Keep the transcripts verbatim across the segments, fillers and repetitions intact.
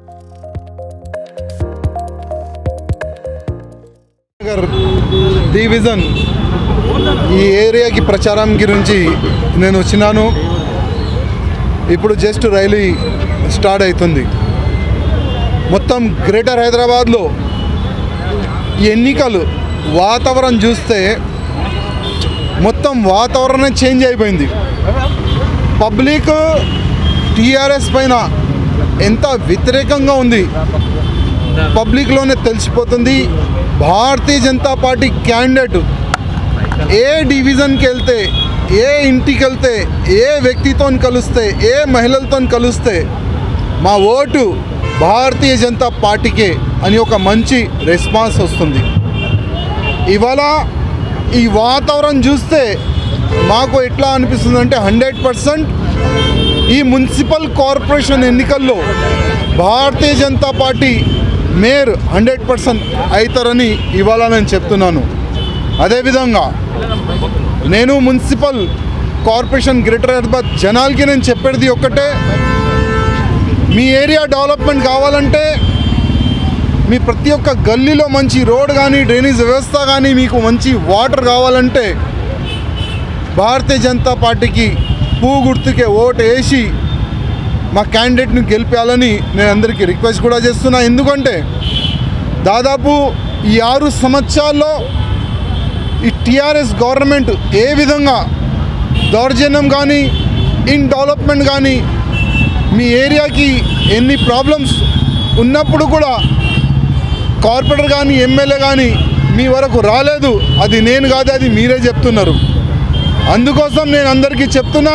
Division ఈ ఏరియాకి ప్రచారం గురించి నేను వచ్చినాను. ఇప్పుడు జస్ట్ రైలు స్టార్ట్ అవుతుంది. మొత్తం గ్రేటర్ హైదరాబాద్లో ఎన్నికలు వాతావరణం చూస్తే మొత్తం వాతావరణం చేంజ్ అయిపోయింది. పబ్లిక్ టీఆర్ఎస్ పైన ఎంత వ్యతిరేకంగా ఉంది పబ్లిక్లోనే తెలిసిపోతుంది. భారతీయ జనతా పార్టీ క్యాండిడేట్ ఏ డివిజన్కి వెళ్తే, ఏ ఇంటికి వెళ్తే, ఏ వ్యక్తితో కలిస్తే, ఏ మహిళలతో కలిస్తే మా ఓటు భారతీయ జనతా పార్టీకే అని ఒక మంచి రెస్పాన్స్ వస్తుంది. ఇవాళ ఈ వాతావరణం చూస్తే మాకు ఎట్లా అనిపిస్తుంది అంటే హండ్రెడ్ పర్సెంట్ ఈ మున్సిపల్ కార్పొరేషన్ ఎన్నికల్లో Bharatiya Janata party mayor hundred percent అవుతారని ఇవాళ నేను చెప్తున్నాను. అదేవిధంగా నేను మున్సిపల్ కార్పొరేషన్ గ్రేటర్ హైదరాబాద్ జనాలకి నేను చెప్పేది ఒక్కటే, మీ ఏరియా డెవలప్మెంట్ కావాలంటే మీ ప్రతి ఒక్క గల్లీలో మంచి రోడ్ కానీ, డ్రైనేజ్ వ్యవస్థ కానీ, మీకు మంచి వాటర్ కావాలంటే భారతీయ జనతా పార్టీకి పువ్వు గుర్తుకే ఓటు వేసి మా క్యాండిడేట్ని గెలిపాలని నేను అందరికీ రిక్వెస్ట్ కూడా చేస్తున్నా. ఎందుకంటే దాదాపు ఈ ఆరు సంవత్సరాల్లో ఈ టీఆర్ఎస్ గవర్నమెంట్ ఏ విధంగా దౌర్జన్యం కానీ, ఇన్ డెవలప్మెంట్ కానీ, మీ ఏరియాకి ఎన్ని ప్రాబ్లమ్స్ ఉన్నప్పుడు కూడా కార్పొరేటర్ కానీ, ఎమ్మెల్యే కానీ మీ వరకు రాలేదు. అది నేను కాదు, అది మీరే చెప్తున్నారు. అందుకోసం నేను అందరికీ చెప్తున్నా,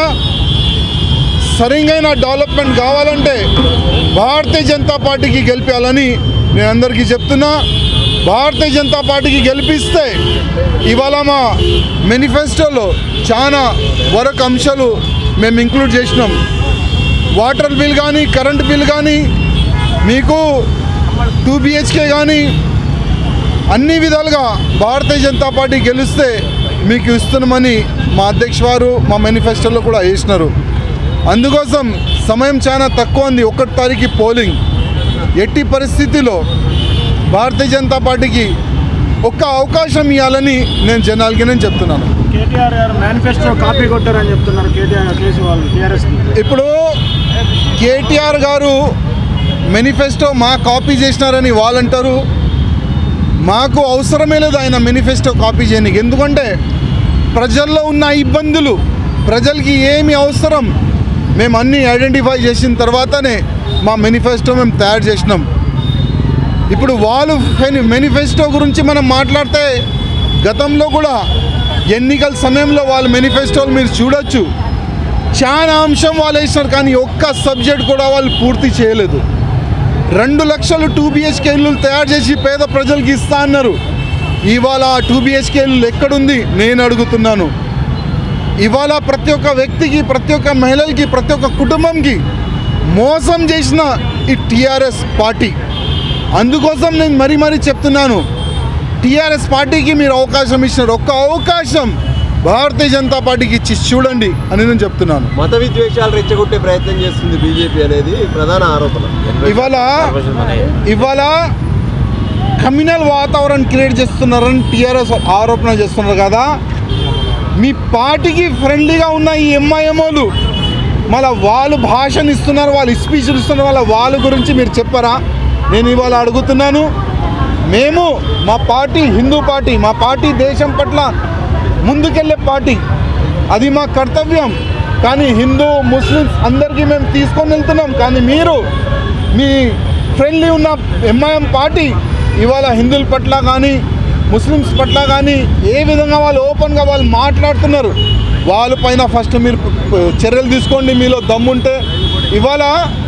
సరైన డెవలప్మెంట్ కావాలంటే భారతీయ జనతా పార్టీకి గెలిపించాలని నేను అందరికీ చెప్తున్నా. భారతీయ జనతా పార్టీకి గెలిపిస్తే ఇవాళ మా మేనిఫెస్టోలో చాలా వరకు అంశాలు మేము ఇంక్లూడ్ చేసినాం. వాటర్ బిల్ కానీ, కరెంట్ బిల్ కానీ, మీకు టూ బిహెచ్కే కానీ అన్ని విధాలుగా భారతీయ జనతా పార్టీ గెలిస్తే మీకు ఇస్తున్నామని మా అధ్యక్ష వారు మా మేనిఫెస్టోలో కూడా వేసినారు. అందుకోసం సమయం చాలా తక్కువ ఉంది. ఒకటి తారీఖు పోలింగ్. ఎట్టి పరిస్థితిలో భారతీయ జనతా పార్టీకి ఒక్క అవకాశం ఇవ్వాలని నేను జనాలకి నేను చెప్తున్నాను. కేటీఆర్ గారు మేనిఫెస్టో కాపీ కొట్టారని చెప్తున్నారు కేటీఆర్ కేసీ వాళ్ళు టీఆర్ఎస్. ఇప్పుడు కేటీఆర్ గారు మేనిఫెస్టో మా కాపీ చేసినారని వాళ్ళు అంటారు. మాకు అవసరమే లేదు ఆయన మేనిఫెస్టో కాపీ చేయడానికి. ఎందుకంటే ప్రజల్లో ఉన్న ఇబ్బందులు, ప్రజలకి ఏమి అవసరం మేము అన్నీ ఐడెంటిఫై చేసిన తర్వాతనే మా మేనిఫెస్టో మేము తయారు చేసినాం. ఇప్పుడు వాళ్ళు మేనిఫెస్టో గురించి మనం మాట్లాడితే గతంలో కూడా ఎన్నికల సమయంలో వాళ్ళ మేనిఫెస్టోలు మీరు చూడొచ్చు, చాలా అంశం వాళ్ళు వేసినారు. కానీ ఒక్క సబ్జెక్ట్ కూడా వాళ్ళు పూర్తి చేయలేదు. రెండు లక్షలు టూ బిహెచ్కే ఇల్లు తయారు చేసి పేద ప్రజలకి ఇస్తా అన్నారు. ఇవాళ టూ బిహెచ్కే ఇల్లు ఎక్కడుంది నేను అడుగుతున్నాను. ఇవాళ ప్రతి ఒక్క వ్యక్తికి, ప్రతి ఒక్క మహిళలకి, ప్రతి ఒక్క కుటుంబంకి మోసం చేసిన ఈ టీఆర్ఎస్ పార్టీ. అందుకోసం నేను మరీ మరీ చెప్తున్నాను, టీఆర్ఎస్ పార్టీకి మీరు అవకాశం ఇచ్చినారు. ఒక్క అవకాశం భారతీయ జనతా పార్టీకి ఇచ్చి చూడండి అని నేను చెప్తున్నాను. మత విద్వేషాలు రెచ్చగొట్టే ప్రయత్నం చేస్తుంది బీజేపీ అనేది ప్రధాన ఆరోపణ. ఇవాళ ఇవాళ కమ్యూనల్ వాతావరణం క్రియేట్ చేస్తున్నారని టీఆర్ఎస్ ఆరోపణ చేస్తున్నారు కదా. మీ పార్టీకి ఫ్రెండ్లీగా ఉన్న ఈ ఎంఐఎంఓలు మళ్ళీ వాళ్ళు భాషను ఇస్తున్నారు, వాళ్ళు స్పీచ్లు ఇస్తున్నారు, వాళ్ళ వాళ్ళ గురించి మీరు చెప్పారా? నేను ఇవాళ అడుగుతున్నాను. మేము మా పార్టీ హిందూ పార్టీ, మా పార్టీ దేశం పట్ల ముందుకెళ్ళే పార్టీ, అది మా కర్తవ్యం. కానీ హిందూ ముస్లిమ్స్ అందరికీ మేము తీసుకొని వెళ్తున్నాం. కానీ మీరు మీ ఫ్రెండ్లీ ఉన్న ఎంఐఎం పార్టీ ఇవాళ హిందువుల పట్ల కానీ, ముస్లిమ్స్ పట్ల కానీ ఏ విధంగా వాళ్ళు ఓపెన్గా వాళ్ళు మాట్లాడుతున్నారు. వాళ్ళ పైన ఫస్ట్ మీరు చర్యలు తీసుకోండి మీలో దమ్ముంటే. ఇవాళ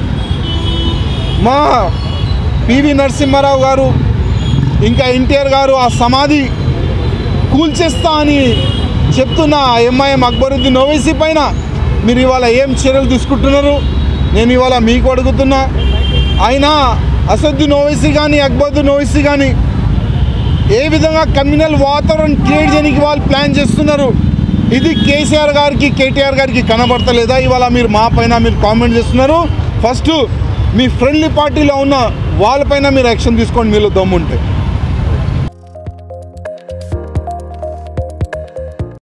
మా పివి నరసింహారావు గారు ఇంకా ఎన్టీఆర్ గారు ఆ సమాధి కూల్చేస్తా అని చెప్తున్న ఎంఐఎం అక్బరుద్దీన్ ఓవైసీ పైన మీరు ఇవాళ ఏం చర్యలు తీసుకుంటున్నారు? నేను ఇవాళ మీకు అడుగుతున్నా. ఆయన అసదుద్దీన్ ఓవైసీ కానీ, అక్బరుద్దీన్ ఓవైసీ కానీ ఏ విధంగా కమ్యూనల్ వాతావరణం క్రియేట్ చేయడానికి వాళ్ళు ప్లాన్ చేస్తున్నారు? ఇది కేసీఆర్ గారికి, కేటీఆర్ గారికి కనబడతలేదా? ఇవాళ మీరు మా పైన మీరు కామెంట్ చేస్తున్నారు. ఫస్ట్ మీ ఫ్రెండ్లీ పార్టీలో ఉన్న వాళ్ళపైన మీరు యాక్షన్ తీసుకోండి మీలో దమ్ముంటే.